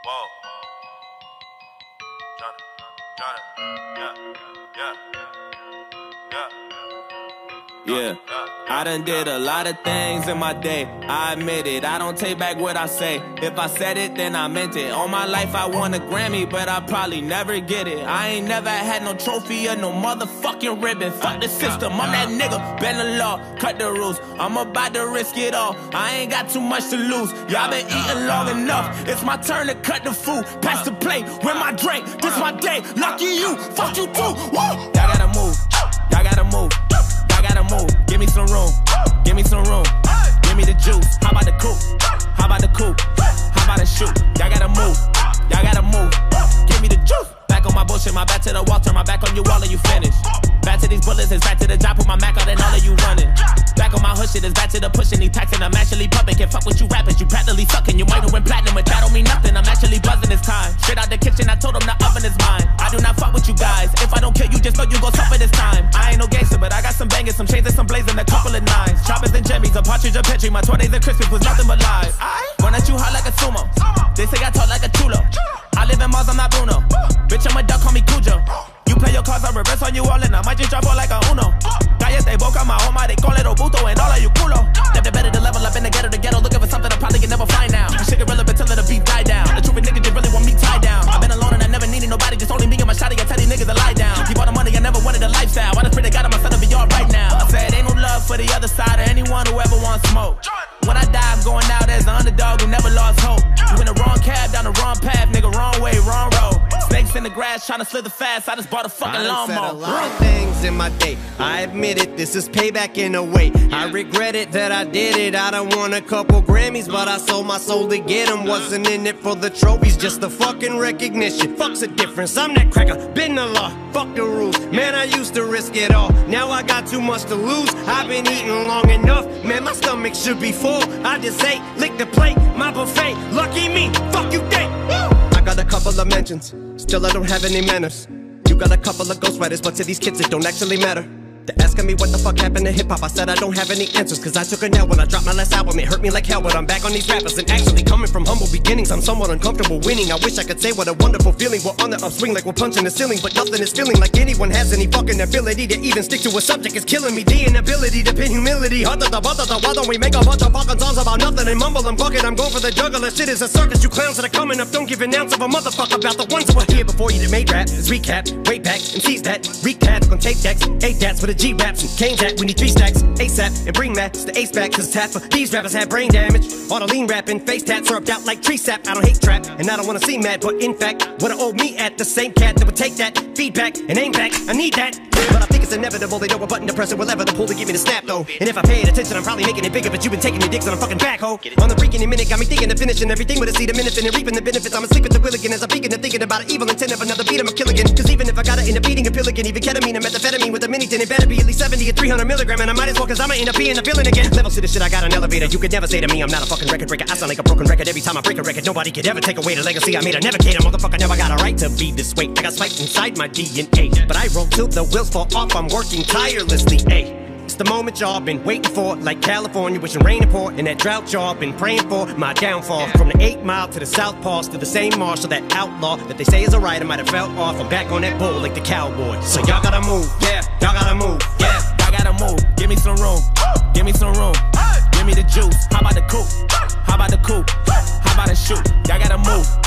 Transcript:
Whoa. Yeah, I done did a lot of things in my day, I admit it, I don't take back what I say. If I said it, then I meant it. All my life I won a Grammy, but I probably never get it. I ain't never had no trophy or no motherfucking ribbon. Fuck the system, I'm that nigga, bend the law, cut the rules. I'm about to risk it all, I ain't got too much to lose. Y'all been eating long enough, it's my turn to cut the food. Pass the plate, with my drink, this my day. Lucky you, fuck you too, woo! Y'all gotta move, y'all gotta move. Gotta move, give me some room, give me some room, give me the juice. How about the coupe? How about the coupe? How about the shoot? Y'all gotta move, y'all gotta move, give me the juice. Back on my bullshit, my back to the wall, turn my back on you, all of you finished. Back to these bullets, it's back to the job, put my Mac out and all of you running. Back on my hood shit, it's back to the pushing, these taxing, I'm actually pumping. Can't fuck with you rappers, you practically sucking. You might have went platinum, but that don't mean nothing, I'm actually buzzing this time. Straight out the kitchen, I told them the oven is mine. I do not fuck with you guys, if I don't kill you, just know you gon' suffer this time. I ain't no gangster, but I got some bangers, some chains and some blazing, a couple of nines. Choppers and jimmies, a partridge, a petri, my 20s and Christmas was nothing but lies. Run at you hard like a sumo, they say I talk like a chulo. I live in Mars, I'm not Bruno. Bitch, I'm a duck, call me Cujo. You play your cards, I reverse on you all, and I might just drop all like a Uno. Cállate boca, my home, they call it Obuto, and all of you culo. Never better to level up in the ghetto, looking for something I probably can never find now. This shit irrelevant till the beat die down. The truth is niggas just really want me tied down. I've been alone and I never needed nobody, just only me and my shawty. I tell these niggas to lie down. Keep all the money, I never wanted a lifestyle. I just pray to God I'm son to be all right now. I said ain't no love for the other side or anyone who ever wants smoke. When I die, I'm going out as an underdog who never lost hope. You in the wrong cab, down the wrong path, nigga, wrong way, wrong road. Snakes in the grass, trying to slither fast, I just bought a fucking lawnmower. I said a lot of things in my day, I admit it, this is payback in a way. I regret it that I did it, I done won a couple Grammys, but I sold my soul to get them. Wasn't in it for the trophies, just the fucking recognition. Fuck's the difference, I'm that cracker, been the law, fuck the rules. Man, I used to risk it all, now I got too much to lose. I've been eating long enough, man, my stomach should be full. I just ate, lick the plate, my buffet. Lucky me, fuck you think. I got a couple of mentions, still I don't have any manners. You got a couple of ghostwriters, but to these kids it don't actually matter. They're asking me what the fuck happened to hip-hop. I said I don't have any answers, cause I took a L when I dropped my last album. It hurt me like hell, but I'm back on these rappers. And actually coming from humble beginnings, I'm somewhat uncomfortable winning. I wish I could say what a wonderful feeling. We're on the upswing like we're punching the ceiling, but nothing is feeling like anyone has any fucking ability to even stick to a subject. Is killing me, the inability to pin humility. Why don't we make a bunch of fucking songs about nothing and mumble and fuck it? I'm going for the juggler, shit is a circus. You clowns that are coming up don't give an ounce of a motherfucker about the ones that were here before you that made rap. Let's recap, way back, MCs that wreak tats on tape decks, 8 tats with a G-raps and Kane that. We need 3 stacks, ASAP, and bring that to the ace back, cause it's half of these rappers have brain damage. All the lean rapping, face tats syrupped out like tree sap. I don't hate trap, and I don't wanna see mad, but in fact, what I owe me at the same cat that would take that feedback and aim back. I need that, but I think it's inevitable. They know what button to press or whatever to pull to give me the snap though. And if I paid attention, I'm probably making it bigger, but you've been taking your dicks on a fucking backhoe. On the freaking minute, got me thinking of finishing everything with a seed, a minute, and reaping the benefits. I'm asleep at the wheel again as I'm peeking and thinking about an evil intent of another beat. I'm a kill again, cause even if I gotta end up eating a pill again, even ketamine or methamphetamine with a mini, then it better be at least 70 or 300 milligrams. And I might as well, cause I'ma end up being a villain again. Levels to this shit, I got an elevator. You could never say to me I'm not a fucking record breaker. I sound like a broken record every time I break a record. Nobody could ever take away the legacy I made. I never cater, motherfucker, never got a right to be this way. I got spiked inside my DNA, but I roll till the wheels fall off. I'm working tirelessly, ayy. It's the moment y'all been waiting for, like California wishing rain and pour, and that drought y'all been praying for. My downfall, from the 8 Mile to the South Pass to the same marshal, that outlaw that they say is a writer might have fell off. I'm back on that bull like the cowboy. So y'all gotta move, yeah, y'all gotta move, yeah. Gotta move, give me some room, give me some room, give me the juice. How about the coupe? How about the coupe? How about the shoot? Y'all gotta move.